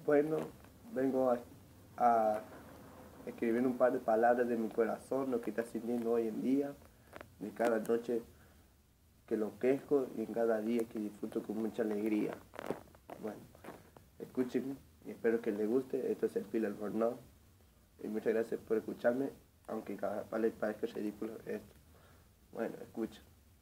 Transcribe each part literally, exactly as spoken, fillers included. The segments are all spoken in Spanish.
Bueno, vengo a, a escribir un par de palabras de mi corazón, lo que está sintiendo hoy en día, de cada noche que lo quejo y en cada día que disfruto con mucha alegría. Bueno, escúchenme y espero que les guste. Esto es el Feel Albornoz y muchas gracias por escucharme, aunque cada vez les parezca ridículo esto. Bueno, escucha.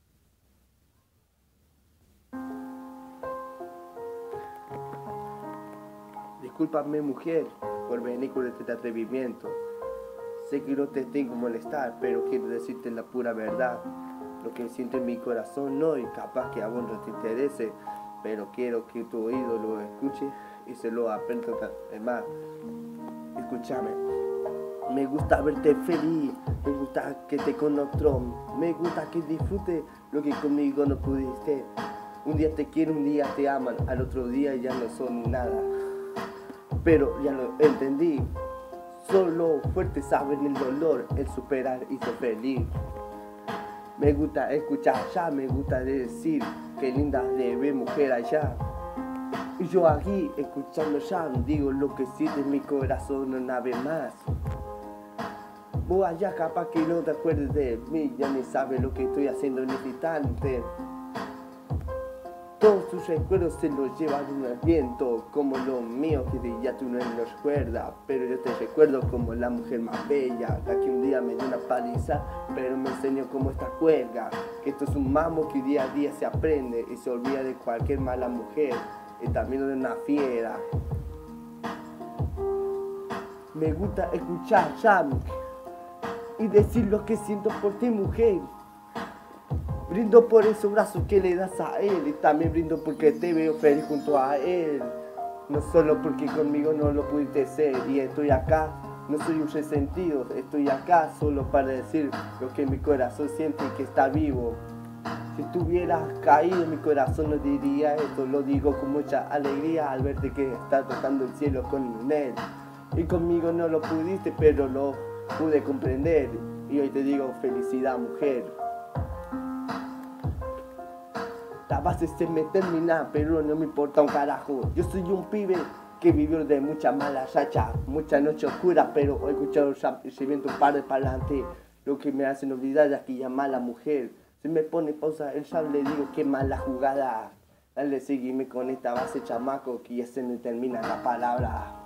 Discúlpame, mujer, por venir con este atrevimiento. Sé que no te tengo que molestar, pero quiero decirte la pura verdad. Lo que siento en mi corazón no, y capaz que a vos no te interese, pero quiero que tu oído lo escuche y se lo aprenda. Además, escúchame. Me gusta verte feliz, me gusta que te con otro, me gusta que disfrutes lo que conmigo no pudiste. Un día te quieren, un día te aman, al otro día ya no son nada. Pero ya lo entendí, solo fuertes saben el dolor, el superar y ser feliz. Me gusta escuchar ya, me gusta decir, qué linda de ver mujer allá. Y yo aquí, escuchando ya, digo lo que siente en mi corazón una vez más. Vos allá capaz que no te acuerdes de mí, ya ni sabes lo que estoy haciendo en este instante. Todos tus recuerdos se los llevan en el viento, como los míos que ya tú no los recuerdas. Pero yo te recuerdo como la mujer más bella, la que un día me dio una paliza, pero me enseñó cómo esta cuelga. Que esto es un mambo que día a día se aprende y se olvida de cualquier mala mujer, y también de una fiera. Me gusta escuchar ya y decir lo que siento por ti, mujer. Brindo por esos brazos que le das a él, y también brindo porque te veo feliz junto a él. No solo porque conmigo no lo pudiste ser, y estoy acá, no soy un resentido, estoy acá solo para decir lo que mi corazón siente y que está vivo. Si tuvieras caído mi corazón no diría esto, lo digo con mucha alegría al verte que estás tocando el cielo con él. Y conmigo no lo pudiste, pero lo pude comprender, y hoy te digo felicidad, mujer. La base se me termina, pero no me importa un carajo. Yo soy un pibe que vivió de mucha mala racha, mucha noche oscura, pero he escuchado rap y se viento un par de pa'lante. Lo que me hacen olvidar de aquella mala mujer. Si me pone pausa el rap le digo qué mala jugada. Dale, seguime con esta base, chamaco, que ya se me termina la palabra.